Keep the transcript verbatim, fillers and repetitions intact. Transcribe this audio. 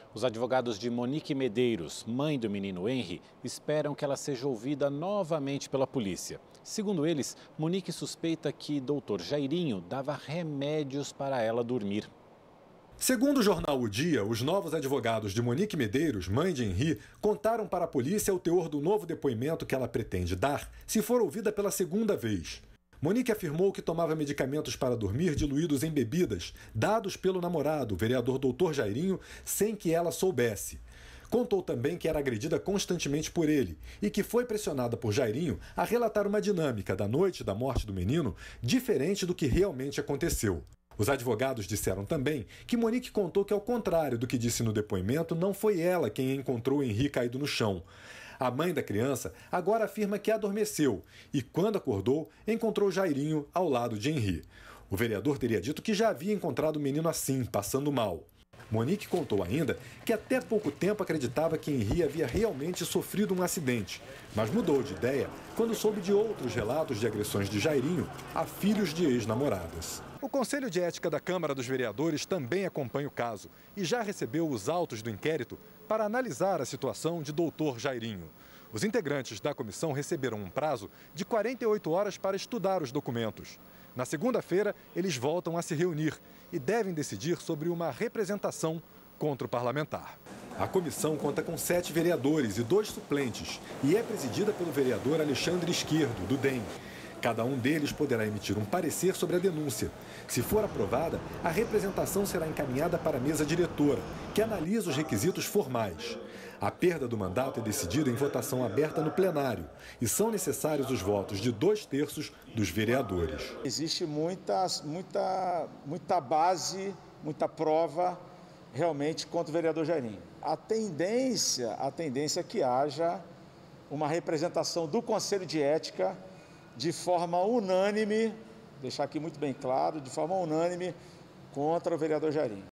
Os advogados de Monique Medeiros, mãe do menino Henry, esperam que ela seja ouvida novamente pela polícia. Segundo eles, Monique suspeita que doutor Jairinho dava remédios para ela dormir. Segundo o jornal O Dia, os novos advogados de Monique Medeiros, mãe de Henry, contaram para a polícia o teor do novo depoimento que ela pretende dar se for ouvida pela segunda vez. Monique afirmou que tomava medicamentos para dormir diluídos em bebidas, dados pelo namorado, o vereador doutor Jairinho, sem que ela soubesse. Contou também que era agredida constantemente por ele e que foi pressionada por Jairinho a relatar uma dinâmica da noite da morte do menino diferente do que realmente aconteceu. Os advogados disseram também que Monique contou que, ao contrário do que disse no depoimento, não foi ela quem encontrou Henry caído no chão. A mãe da criança agora afirma que adormeceu e, quando acordou, encontrou Jairinho ao lado de Henry. O vereador teria dito que já havia encontrado o menino assim, passando mal. Monique contou ainda que até pouco tempo acreditava que Henry havia realmente sofrido um acidente, mas mudou de ideia quando soube de outros relatos de agressões de Jairinho a filhos de ex-namoradas. O Conselho de Ética da Câmara dos Vereadores também acompanha o caso e já recebeu os autos do inquérito para analisar a situação de doutor Jairinho. Os integrantes da comissão receberam um prazo de quarenta e oito horas para estudar os documentos. Na segunda-feira, eles voltam a se reunir e devem decidir sobre uma representação contra o parlamentar. A comissão conta com sete vereadores e dois suplentes e é presidida pelo vereador Alexandre Esquerdo, do D E M. Cada um deles poderá emitir um parecer sobre a denúncia. Se for aprovada, a representação será encaminhada para a mesa diretora, que analisa os requisitos formais. A perda do mandato é decidida em votação aberta no plenário e são necessários os votos de dois terços dos vereadores. Existe muita, muita, muita base, muita prova realmente contra o vereador Jairinho. A tendência, a tendência é que haja uma representação do Conselho de Ética de forma unânime, deixar aqui muito bem claro, de forma unânime contra o vereador Jairinho.